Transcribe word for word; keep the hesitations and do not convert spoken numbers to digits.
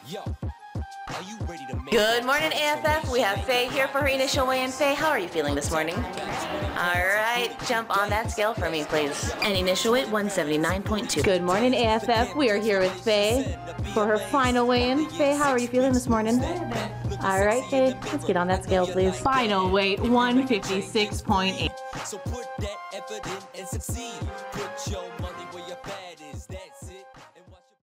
Good morning, A F F. We have Faye here for her initial weigh-in. Faye, how are you feeling this morning? All right, jump on that scale for me, please. And initial weight, one seventy-nine point two. Good morning, A F F. We are here with Faye for her final weigh-in. Faye, how are you feeling this morning? All right, Faye, let's get on that scale, please. Final weight, one fifty-six point eight. So put that effort in and succeed. Put your money